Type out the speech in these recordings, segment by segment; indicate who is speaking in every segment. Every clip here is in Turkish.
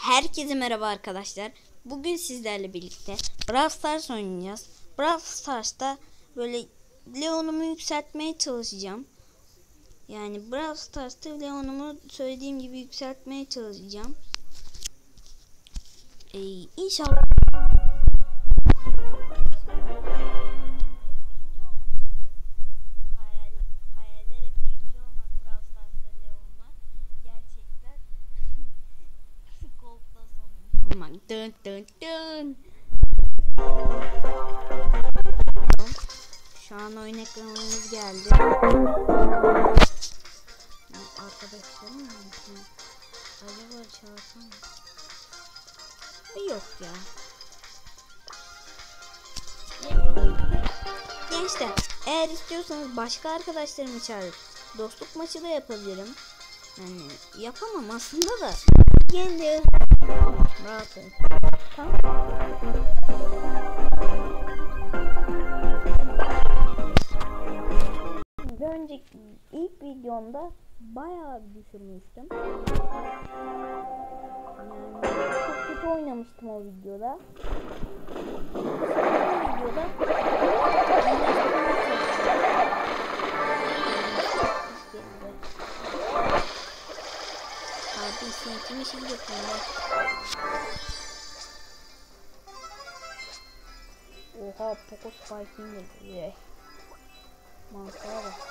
Speaker 1: Herkese merhaba arkadaşlar. Bugün sizlerle birlikte Brawl Stars oynayacağız. Brawl Stars'ta böyle Leon'umu yükseltmeye çalışacağım. Yani Brawl Stars'ta Leon'umu söylediğim gibi yükseltmeye çalışacağım. İnşallah. Dın dın dın. Şu an oyun ekranımız geldi. Arkadaşlarım mı? Acaba çağırsam mı? Yok ya. Gençler, eğer istiyorsanız başka arkadaşlarımı çağırıp dostluk maçı da yapabilirim. Yani yapamam aslında da. Yine rahat olun. Tamam. Bir önceki ilk videomda bayağı düşürmüştüm. Yani çok kötü oynamıştım o videoda. Abi seninkini şey yapıyorlar. Oha, Poco Spike'in de mantığa bak.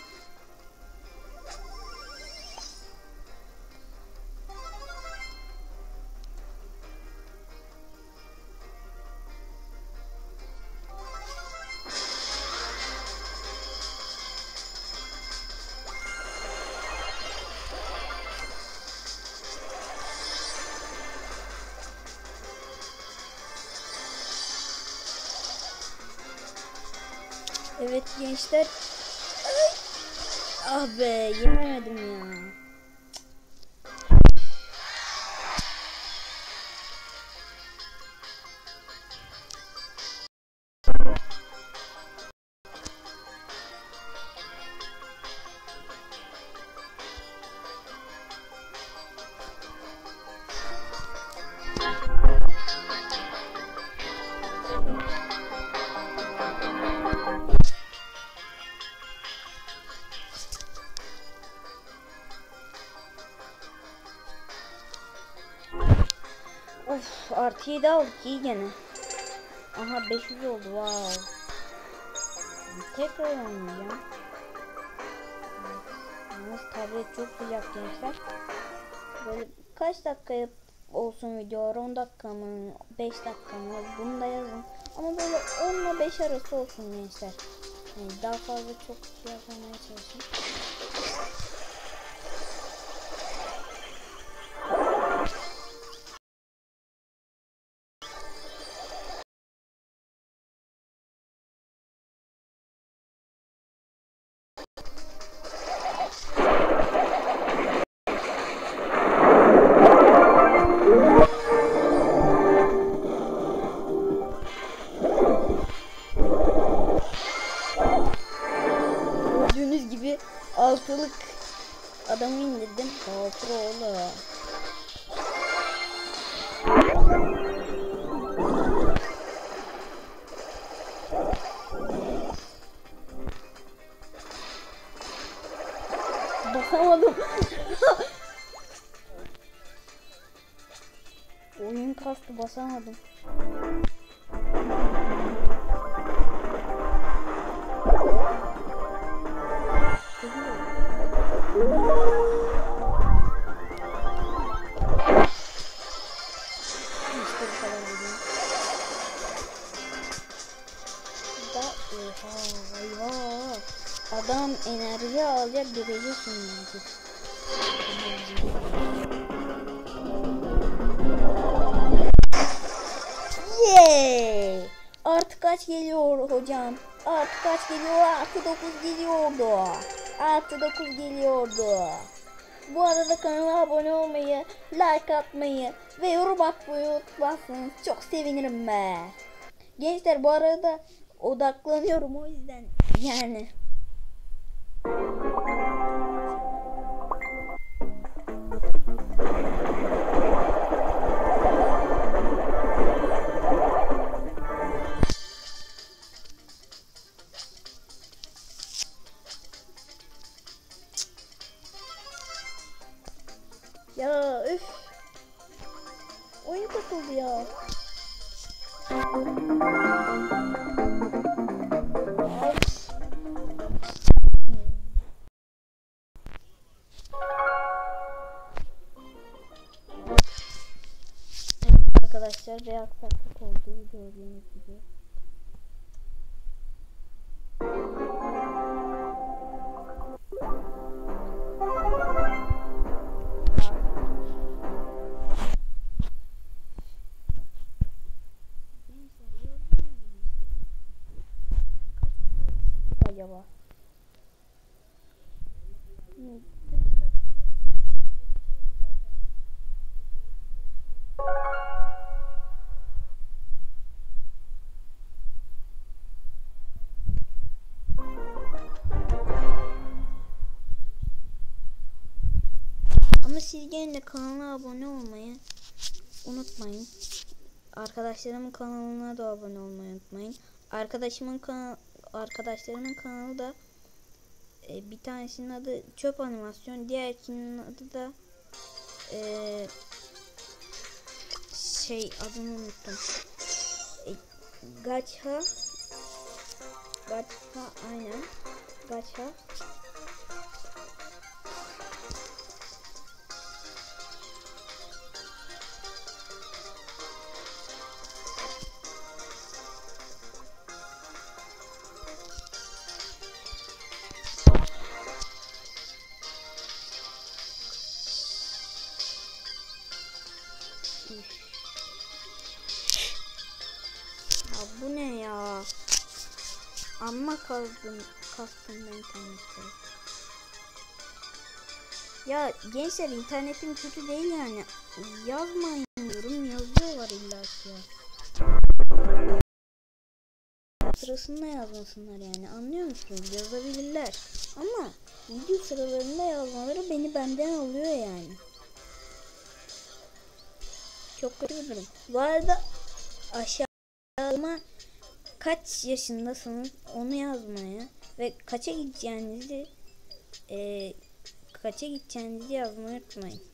Speaker 1: Evet gençler. Ah be, yememedim ya. Of, artı 7 aldık, iyi gene. Aha 500 oldu, wow. Tekrar oynayacağım. Yalnız tablet çok sıcak gençler. Böyle kaç dakika olsun video, 10 dakika mı 5 dakika mı, bunu da yazın. Ama böyle 10 ile 5 arası olsun gençler. Yani daha fazla çok şey yapmaya çalışın. Gördüğünüz gibi altılık adamı indirdim. Altı oğlu. Basamadım. Oyun kastı, basamadım. İşte bu kadar video. Eyvah. Adam enerji alacak, görecek şimdi. Yeah! Artı kaç geliyor hocam? Artı kaç geliyor? Artı 9 geliyordu. Artı 9 geliyordu. Bu arada kanala abone olmayı, like atmayı ve yorum atmayı unutmazsanız çok sevinirim be. Gençler, bu arada odaklanıyorum, o yüzden yani. takıldı ya. Arkadaşlar bir aksaklık oldu gördüğünüz gibi. Acaba? Ama siz gene de kanala abone olmayı unutmayın. Arkadaşlarımın kanalına da abone olmayı unutmayın. Arkadaşlarımın kanalı da bir tanesinin adı Çöp Animasyon, diğerinin adı da adını unuttum. Gacha aynen. Gacha. Ya bu ne ya? Amma kastım ben internette. Ya gençler internetim kötü değil yani. Yazmayın diyorum, yazıyorlar illa ki ya. Sırasında yazmasınlar yani, anlıyor musunuz? Yazabilirler. Ama video sıralarında yazmaları beni benden alıyor yani. Çok kötü bir durum. Bu arada aşağıma kaç yaşındasınız onu yazmaya ve kaça gideceğinizi yazmayı unutmayın.